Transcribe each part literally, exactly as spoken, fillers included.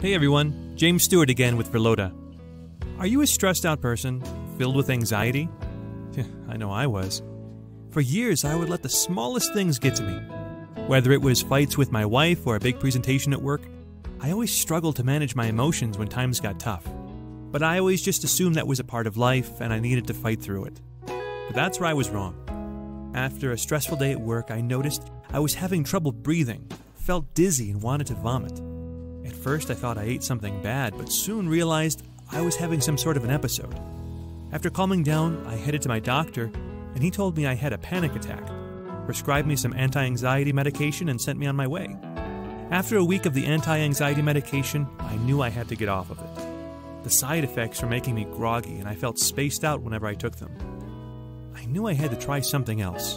Hey everyone, James Stewart again with Verloda. Are you a stressed out person, filled with anxiety? I know I was. For years, I would let the smallest things get to me. Whether it was fights with my wife or a big presentation at work, I always struggled to manage my emotions when times got tough. But I always just assumed that was a part of life and I needed to fight through it. But that's where I was wrong. After a stressful day at work, I noticed I was having trouble breathing, felt dizzy, and wanted to vomit. At first, I thought I ate something bad, but soon realized I was having some sort of an episode. After calming down, I headed to my doctor, and he told me I had a panic attack, prescribed me some anti-anxiety medication, and sent me on my way. After a week of the anti-anxiety medication, I knew I had to get off of it. The side effects were making me groggy, and I felt spaced out whenever I took them. I knew I had to try something else.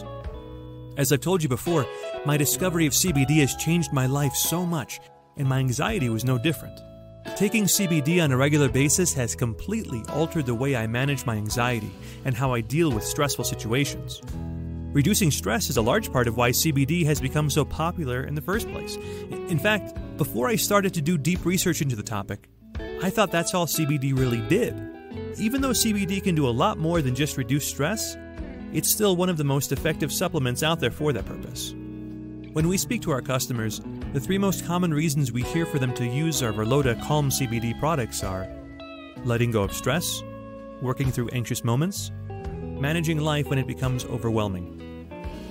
As I've told you before, my discovery of C B D has changed my life so much, and my anxiety was no different. Taking C B D on a regular basis has completely altered the way I manage my anxiety and how I deal with stressful situations. Reducing stress is a large part of why C B D has become so popular in the first place. In fact, before I started to do deep research into the topic, I thought that's all C B D really did. Even though C B D can do a lot more than just reduce stress, it's still one of the most effective supplements out there for that purpose. When we speak to our customers, the three most common reasons we hear for them to use our Verloda Calm C B D products are letting go of stress, working through anxious moments, managing life when it becomes overwhelming.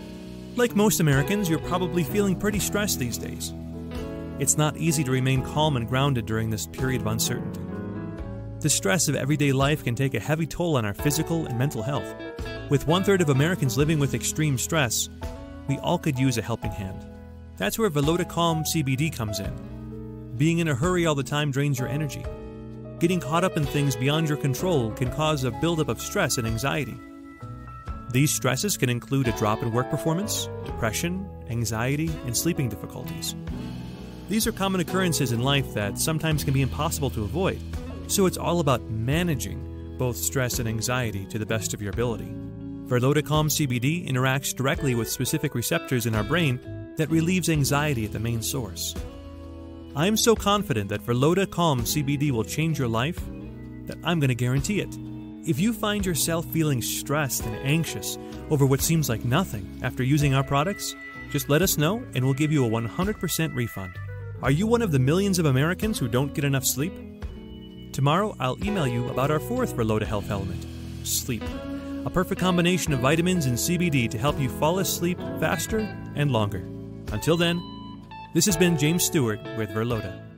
Like most Americans, you're probably feeling pretty stressed these days. It's not easy to remain calm and grounded during this period of uncertainty. The stress of everyday life can take a heavy toll on our physical and mental health. With one-third of Americans living with extreme stress, we all could use a helping hand. That's where Verloda Calm C B D comes in. Being in a hurry all the time drains your energy. Getting caught up in things beyond your control can cause a buildup of stress and anxiety. These stresses can include a drop in work performance, depression, anxiety, and sleeping difficulties. These are common occurrences in life that sometimes can be impossible to avoid, so it's all about managing both stress and anxiety to the best of your ability. Verloda Calm C B D interacts directly with specific receptors in our brain that relieves anxiety at the main source. I am so confident that Verloda Calm C B D will change your life that I'm going to guarantee it. If you find yourself feeling stressed and anxious over what seems like nothing after using our products, just let us know and we'll give you a one hundred percent refund. Are you one of the millions of Americans who don't get enough sleep? Tomorrow, I'll email you about our fourth Verloda Health element, sleep. A perfect combination of vitamins and C B D to help you fall asleep faster and longer. Until then, this has been James Stewart with Verloda.